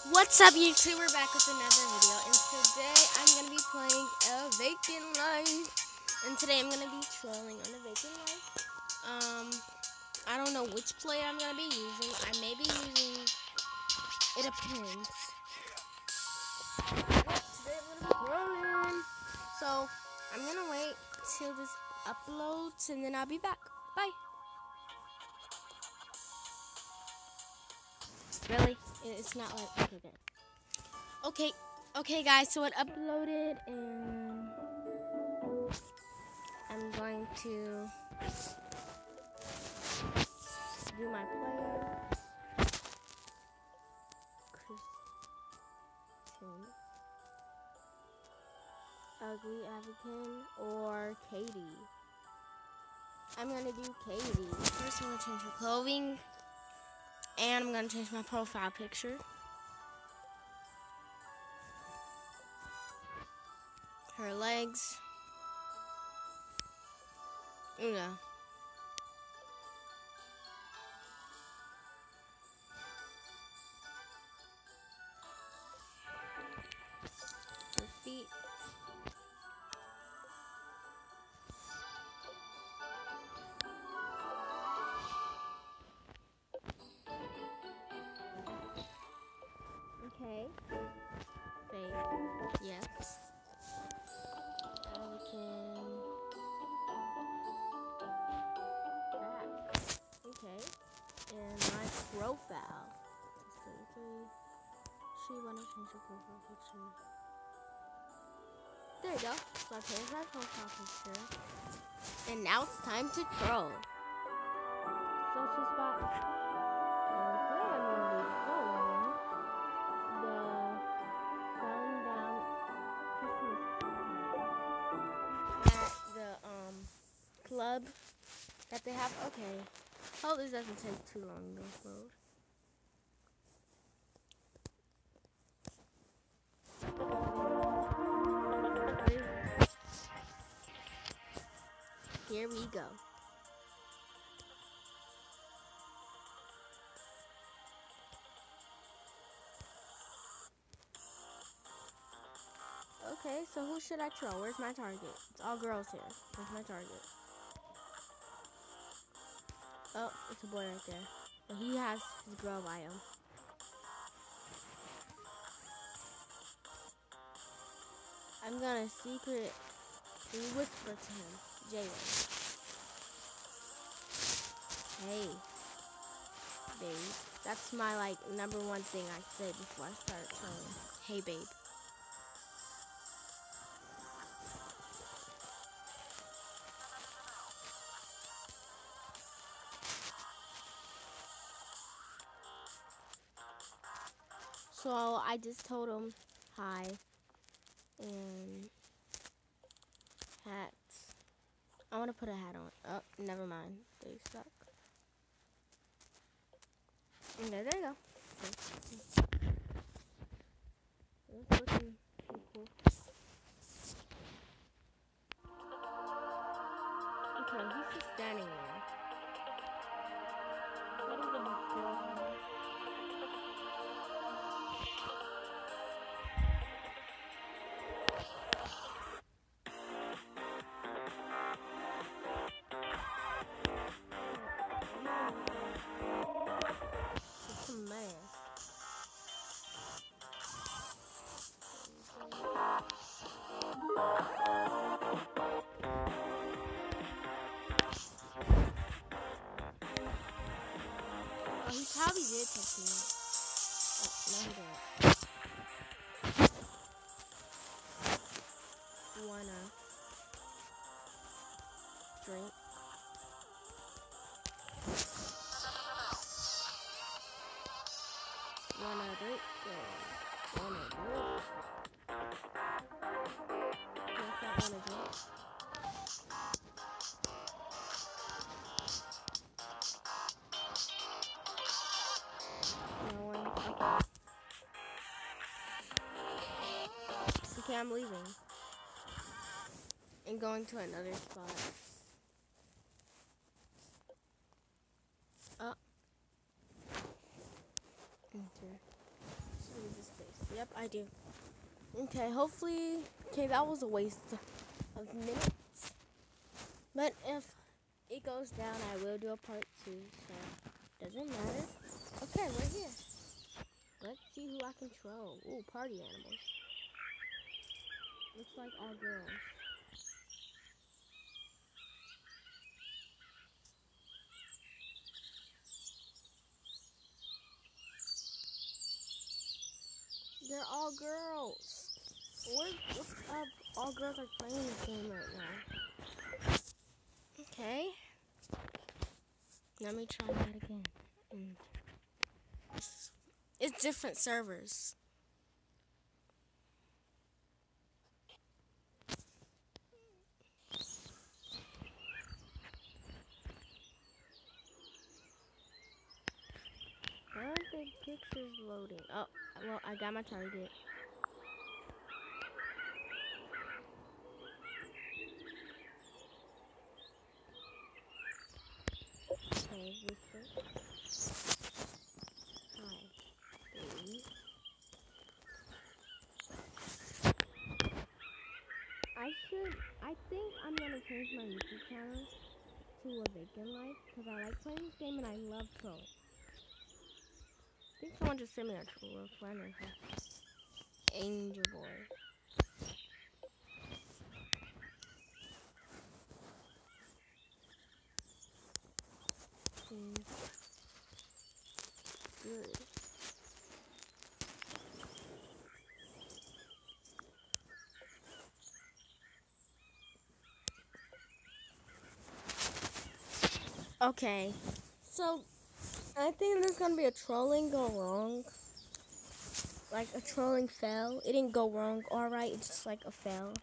What's up, YouTube? We're back with another video, and today I'm gonna be playing a Vacant Life. And today I'm gonna be trolling on a Vacant Life. I don't know which player I'm gonna be using. I may be using. It depends. Today I'm gonna be trolling. So I'm gonna wait till this uploads, and then I'll be back. Bye. Really? It's not like okay, guys. So it uploaded, and I'm going to do my player. Christine, Ugly African, or Katie. I'm gonna do Katie. First, I'm gonna change her clothing, and I'm gonna change my profile picture. Her legs. Yeah. Her feet. Okay. Face. Yes. African. Back. Okay. And my profile. She wanna change her profile picture. There you go. So I changed my profile picture. And now it's time to troll. Social spot. Okay, I'm gonna be trolling the sundown Christmas party at the club that they have. Okay. Hope this doesn't take too long to load. Here we go. Okay, so who should I troll? Where's my target? It's all girls here. Where's my target? Oh, it's a boy right there. But he has his girl bio. I'm gonna secretly whisper to him. Jalen. Hey, babe. That's my number one thing I say before I start trolling. Hey, babe. So I just told him hi and hats. I want to put a hat on. Oh, never mind. They suck. And there you go. It's looking pretty cool. Okay, he's just standing there. What is the It's a mess. Oh, he probably did text me. Oh, no, he didn't. Wanna drink? Wanna drink? Yeah. Wanna drink? Yes, I wanna drink. No one. Okay, I'm leaving and going to another spot. Oh. Enter. So Yep, I do. Okay, hopefully, okay, that was a waste of minutes. But if it goes down, I will do a part 2, so doesn't matter. Okay, we're here. Let's see who I control. Ooh, party animals. Looks like all girls. They're all girls. What's up? All girls are playing this game right now. Okay. Let me try that again. It's different servers. Why aren't the pictures loading? Oh, well, I got my target. Okay, Whisper. Hi, baby. I think I'm gonna change my YouTube channel to A Vacant Life because I like playing this game and I love trolling. I think someone just sent me a true friend or something. Angel Boy. Good. Okay, so I think there's gonna be a trolling go wrong. Like a trolling fail. It didn't go wrong, alright, it's just like a fail.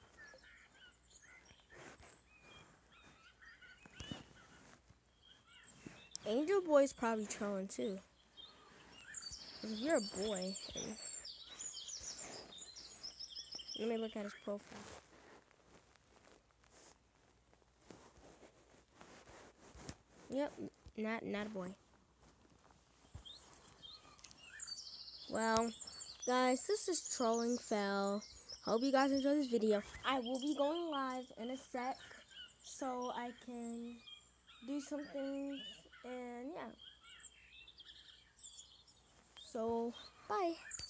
Angel Boy's probably trolling too. If you're a boy, let me look at his profile. Yep, not a boy. Well, guys, this is trolling fail. Hope you guys enjoyed this video. I will be going live in a sec, so I can do some things, and yeah. So, bye.